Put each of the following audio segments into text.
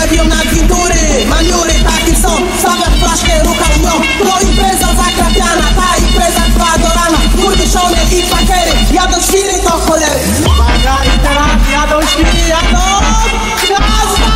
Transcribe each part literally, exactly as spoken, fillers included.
lewią na gwintury. Maniury takie są, stawiam flaszkę, rucham nią. To impreza zakrapiana, ta impreza trwa do rana. Kurwiszone i pakery, jadą świry to cholery. Uwaga i teraz jadą świry, jadą gwiazda!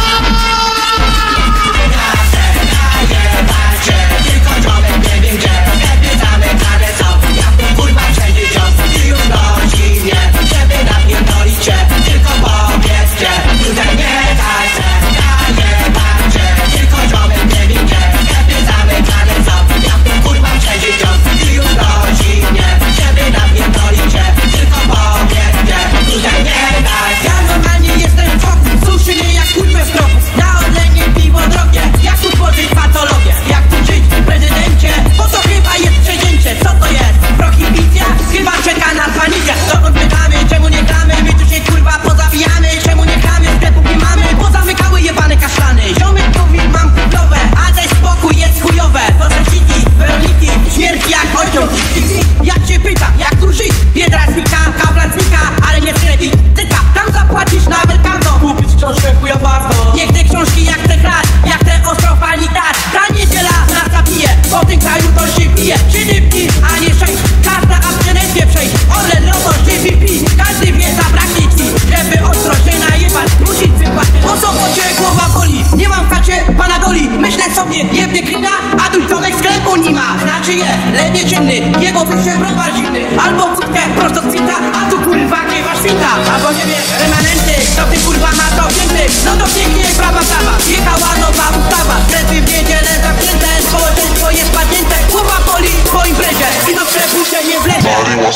Jak się pyta, jak tu żyć? Biedra znika, kabla znika, ale nie wtedy tyka, tam zapłacisz nawet kartą. Kupić książkę chuja warto. Niech te książki jak te krat, jak te ostrofani tak. Ta niedziela nas zabije, po tym kraju to się pije. Trzy dybki, a nie sześć, każda abstynencję przejść. Ole loto, G P P, każdy wie zabraknie ci. Żeby ostro się najebać, musisz wypłacić. Po co po cię głowa boli? Nie mam w chacie panadoli. Myślę sobie, jebnie klina, a dulconek sklepu nie ma. Znaczy je, lewie ciemny, jego by się browar zimny. Albo wódkę prosto z kwita, a tu kurwa kiewa świta. Albo nie wiem, remanenty, kto ty kurwa ma to wzięty. No to pięknie, prawa, prawa, jechała nowa ustawa. Strefy w niedzielę zamknięte, społeczeństwo jest padnięte. Głowa boli po imprezie i do sklepu się nie wlezie.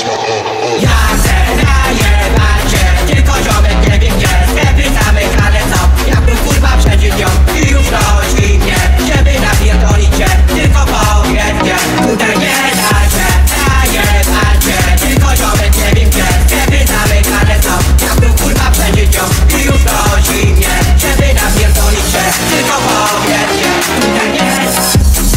Ja chcę najebać się, tylko ziomek nie wiem gdzie. Sklepy zamykane są, jakbym kurwa przeciw nią. I już nosi mnie, żeby napierdolić się. Tylko powiedzcie, tutaj nie da się najebać się, tylko ziomek nie wiem gdzie. Sklepy zamykane są, jakbym kurwa przeciw nią. I już nosi mnie, żeby napierdolić się. Tylko powiedzcie, tutaj nie da się.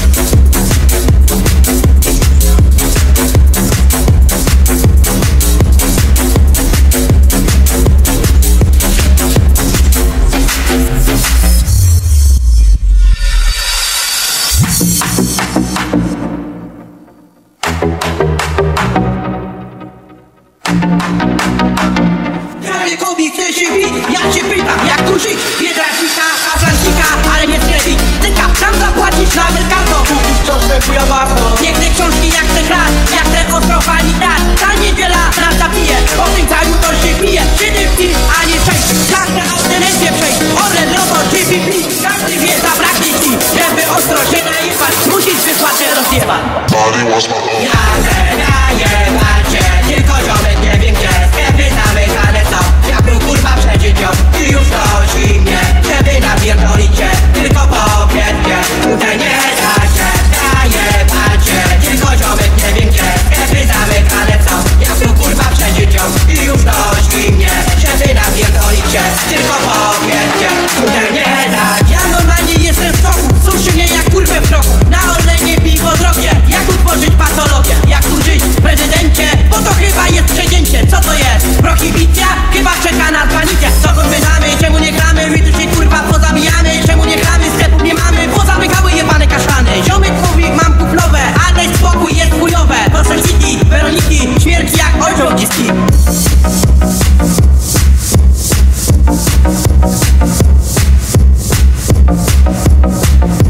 Wiekowi chce się bić, ja się pytam, jak tu żyć? Biedra znika, kabla znika, ale nie sklepi tyka, tam zapłacisz nawet kartą. Kupisz książkę chuja warto. Niech te książki jak te krat, jak te ostrofani tak. Ta niedziela nas zabije, po tym kraju to się pije. Trzy dybki, a nie sześć, każda abstynencję przejść. Ole loto, G P P, każdy wie zabraknie ci. Żeby ostro się najebać, musisz wypłatę rozjebać. Ja chcę najebać się, tylko ziomek nie wiem gdzie. Sklepy zamykane są, jakbym kurwa przeciw nią. I już nosi mnie, żeby napierdolić się. Tylko powiedzcie, tutaj nie da się najebać się, tylko ziomek nie wiem gdzie. Sklepy zamykane są, jakbym kurwa przeciw nią. I już nosi mnie, żeby napierdolić się. Tylko powiedzcie, tutaj nie da się. Ja normalnie jestem w szoku, suszy mnie jak kurwę w roku. Na Orlenie piwo drogie, jak utworzyć patologię. Jak tu żyć, prezydencie, bo to chyba jest przecięcie. Co to jest? Prohibicja? Chyba czeka na panikę. Co pytamy, czemu nie gramy? My tu się kurwa pozabijamy. Czemu nie gramy? Sklepów nie mamy, bo zamykały jebane kasztany. Ziomek mówi, mam kuflowe, a daj spokój, jest chujowe. Proszę City, Weroniki, śmierć jak ojczą dziski.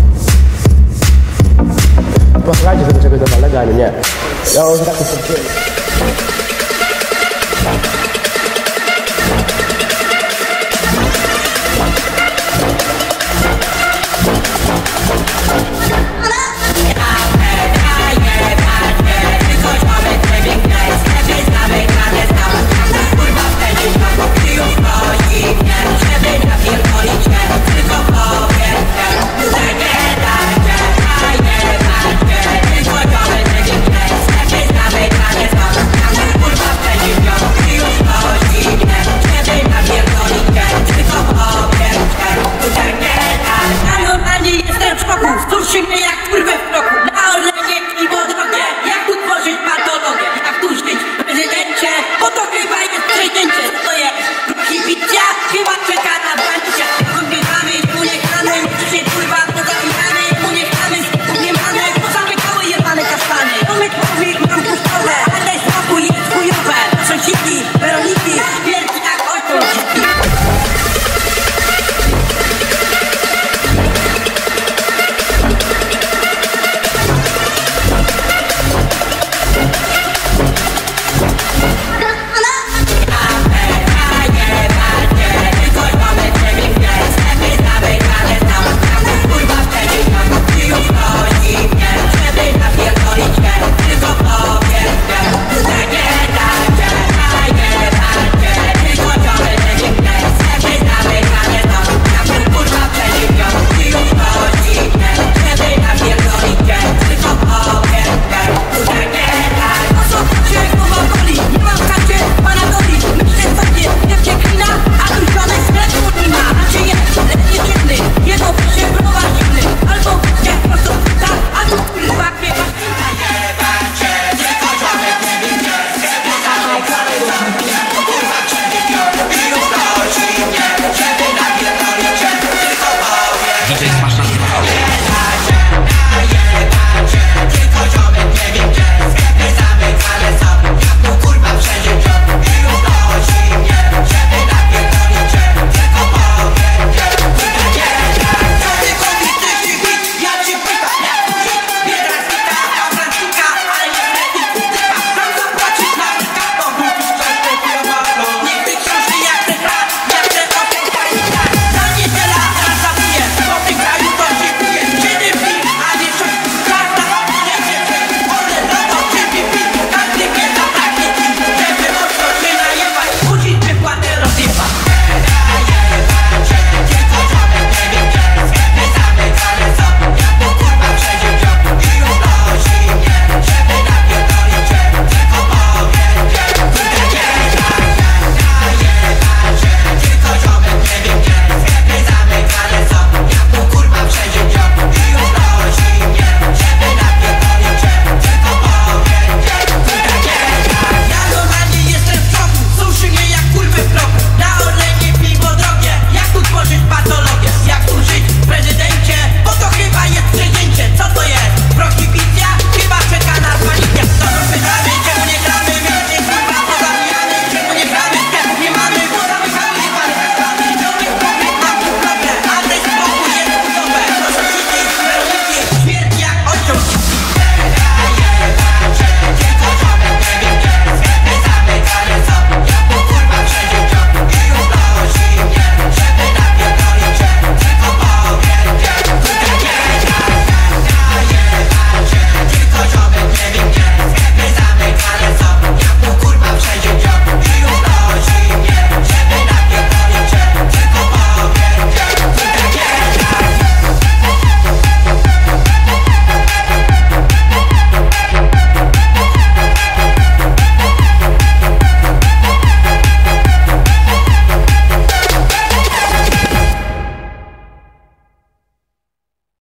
Posłuchajcie, żeby czegoś do legalnie, nie. Ja już tak to